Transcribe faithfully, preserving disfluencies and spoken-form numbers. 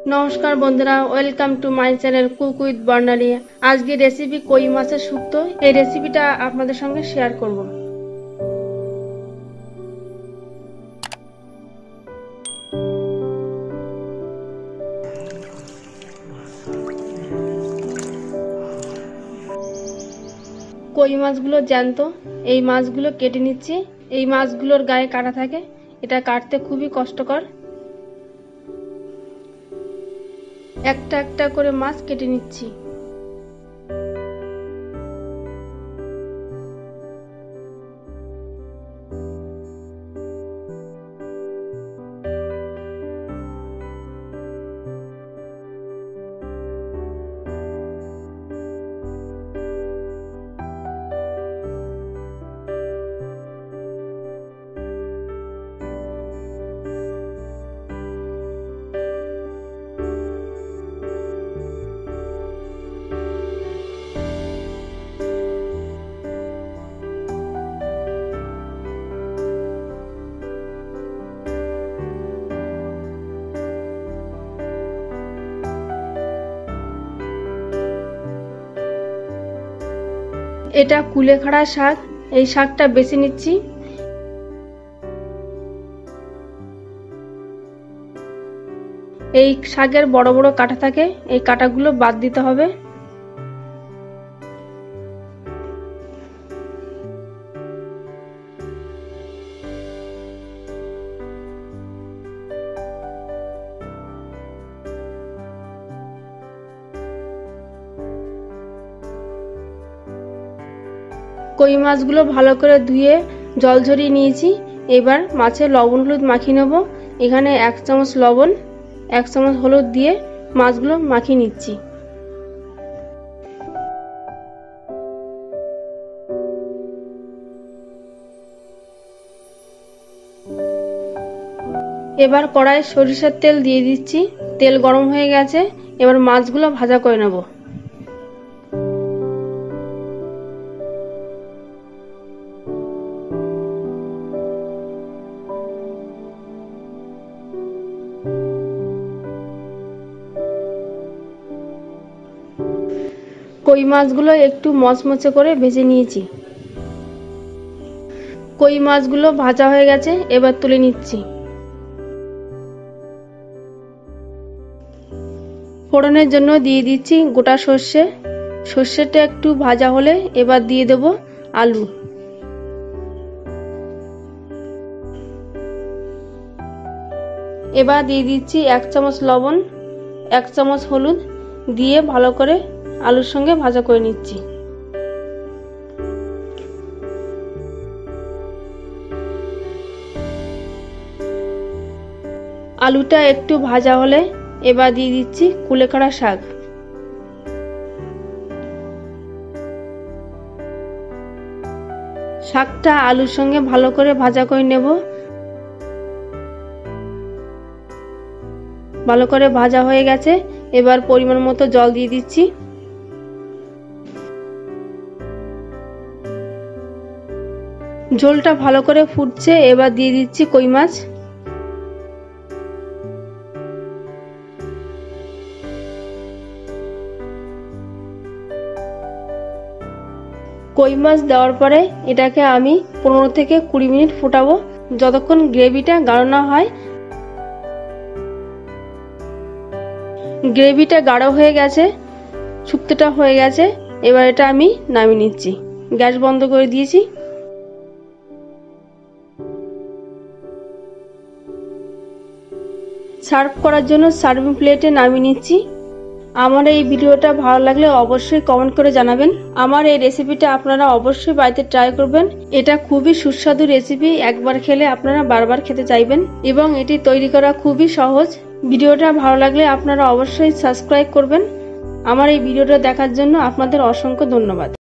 নমস্কার বন্ধুরা, welcome to my channel cook with Barnali. আজকে রেসিপি কই মাছের শুক্তো। এই রেসিপিটা আপনাদের সঙ্গে শেয়ার করব। কই মাছগুলো জ্যান্ত, এই মাছগুলো কেটে নিচ্ছি। এই মাছগুলোর গায়ে কাটা থাকে, এটা কাটতে খুবই কষ্টকর। একটা একটা করে মাছ কেটে নিচ্ছি। এটা কুলেখাড়া শাক, এই শাকটা বেছে নিচ্ছি। এই শাকের বড় বড় কাঁটা থাকে, এই কাঁটাগুলো বাদ দিতে হবে। কই মাছগুলো ভালো করে ধুয়ে জল ঝরিয়ে নিয়েছি। এবার মাছে লবণ হলুদ মাখিয়ে নেব। এখানে এক চামচ লবণ, এক চামচ হলুদ দিয়ে মাছগুলো মাখিয়ে নিচ্ছি। এবার কড়াইয়ে সরিষার তেল দিয়ে দিচ্ছি। তেল গরম হয়ে গেছে, এবার মাছগুলো ভাজা করে নেব। কই মাছগুলো একটু মচমচে করে ভেজে নিয়েছি। কই মাছগুলো ভাজা হয়ে গেছে, এবার তুলে নিচ্ছি। ফোড়নের জন্য দিয়ে দিচ্ছি গোটা সর্ষে। সর্ষেটা একটু ভাজা হলে এবার দিয়ে দেব আলু। এবার দিয়ে দিচ্ছি এক চামচ লবণ, এক চামচ হলুদ দিয়ে ভালো করে আলুর সঙ্গে ভাজা করে নিচ্ছি। আলুটা একটু ভাজা হলে এবার দিয়ে দিচ্ছি কুলেখাড়া শাক। শাকটা আলুর সঙ্গে ভালো করে ভাজা করে নেব। ভালো করে ভাজা হয়ে গেছে, এবার পরিমাণ মতো জল দিয়ে দিচ্ছি। ঝোলটা ভালো করে ফুটছে, এবার দিয়ে দিচ্ছি কই মাছ। কই মাছ দেওয়ার পরে এটাকে আমি পনেরো থেকে কুড়ি মিনিট ফুটাবো, যতক্ষণ গ্রেভিটা গাঢ় না হয়। গ্রেভিটা গাঢ় হয়ে গেছে, শুক্তোটা হয়ে গেছে, এবার এটা আমি নামিয়ে নিচ্ছি। গ্যাস বন্ধ করে দিয়েছি। সার্ভ করার জন্য সার্ভিং প্লেটে নামিয়ে নিচ্ছি। আমার এই ভিডিওটা ভালো লাগলে অবশ্যই কমেন্ট করে জানাবেন। আমার এই রেসিপিটা আপনারা অবশ্যই বাড়িতে ট্রাই করবেন। এটা খুবই সুস্বাদু রেসিপি, একবার খেলে আপনারা বারবার খেতে চাইবেন এবং এটি তৈরি করা খুবই সহজ। ভিডিওটা ভালো লাগলে আপনারা অবশ্যই সাবস্ক্রাইব করবেন। আমার এই ভিডিওটা দেখার জন্য আপনাদের অসংখ্য ধন্যবাদ।